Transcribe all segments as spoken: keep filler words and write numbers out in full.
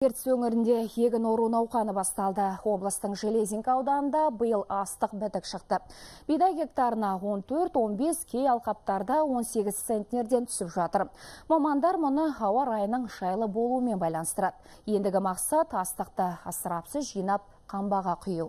Ертіс өңірінде егін ору науқаны басталды. Облыстың Железинка ауданында биыл астық бітік шықты. Бидай гектарына он төрт он бес, кей алқаптарда он сегіз центнерден түсіп жатыр. Мамандар мұны ауа райының шайлы болуымен байланыстырады. Ендігі мақсат астықты асырапсыз жинап қамбаға құю.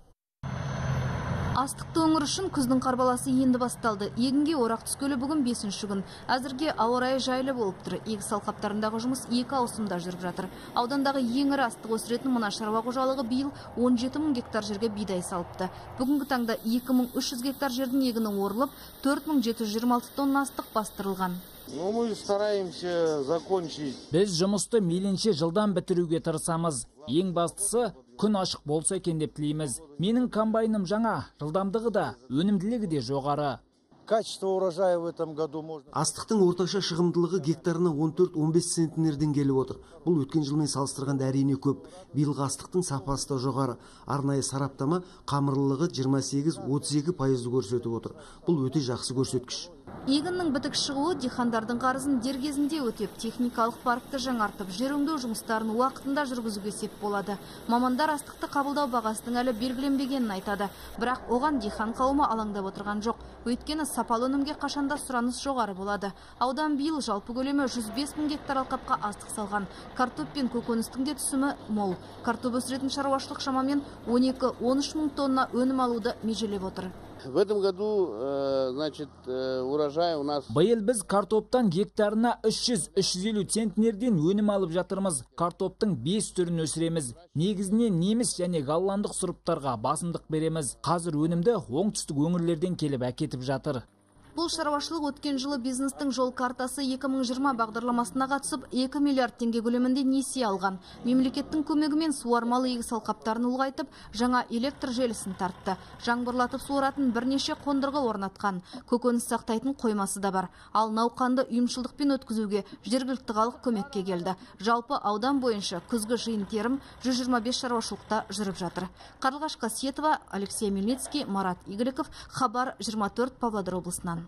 Астықты өңір үшін күздің қарбаласы енді басталды. Егінге орақ түскелі бүгін бесінші күн. Әзірге ауа райы жайлы болып тұр. Егіс алқаптарындағы жұмыс екі ауысымда жүріп жатыр. Аудандағы ең ірі астық өсіретін мына шаруа қожалығы биыл он жеті мың гектар жерге бидай салыпты. Бүгінгі таңда екі мың үш жүз гектар жердің егіні орылып, төрт мың жеті жүз жиырма алты тонна астық бастырылған. Ну, мы стараемся закончить. Біз жұмысты мейлінше жылдан бітіруге тырысамыз. Ең бастысы күн ашық болса екен деп тілейміз. Менің комбайным жаңа, жылдамдығы да, өнімділігі де жоғары. Качество урожая в этом году можно... Астықтың орташа шығымдылығы гектарына он төрт он бес центнерден келіп отыр. Бұл өткен жылмен салыстырғанда әрине көп. Биылғы астықтың сапасы да жоғары. Арнайы сараптама қамырлылығы жиырма сегіз отыз екі пайызды көрсетіп отыр. Бұл өте жақсы көрсеткіш. Егіннің бітік шығуы дихандардың қарызын дер кезінде өтеп, техникалық паркты жаңартып, жер өңдеу жұмыстарын уақытында жүргізуге сеп болады. Мамандар астықты қабылдау бағасының әлі белгіленбегенін айтады. Бірақ оған дихан қауымы алаңдап отырған жоқ. Өйткені сапалы өнімге қашанда сұраныс жоғары болады. Аудан биыл жалпы көлемі жүз бес мың гектар алқапқа астық салған. Картоп пен көкөністің де түсімі мол. Картоп өсіретін шаруашылық шамамен он екі он үш мың тонна өнім алуды межелеп отыр. В этом году, значит, урожай у нас... Биыл біз картоптан гектарына үш жүз үш жүз елу центнерден өнім алып жатырмыз. Картоптың бес түрін өсіреміз. Негізінен неміс және голландық сұрыптарға басымдық береміз. Қазір өнімді оңтүстік өңірлерден келіп әкетіп жатыр. Бұл шаруашылық өткен жылы бизнестің жол картасы екі мың жиырма бағдарламасына қатысып екі миллиард теңге көлемінде несие алған. Мемлекеттің көмегімен суармалы егіс алқаптарын ұлғайтып, жаңа электр желісін тартты. Жаңбырлатып суаратын бірнеше қондырғы орнатқан. Көкөніс сақтайтын қоймасы да бар. Ал науқанды ұйымшылдықпен өткізуге жергілікті халық көмекке келді. Жалпы аудан бойынша күзгі жиын терім жүз жиырма бес шаруашылықта жүріп жатыр. Қарлығаш Қасиетова, Алексей Мельницкий, Марат Игіліков, Хабар жиырма төрт Павлодар облысынан.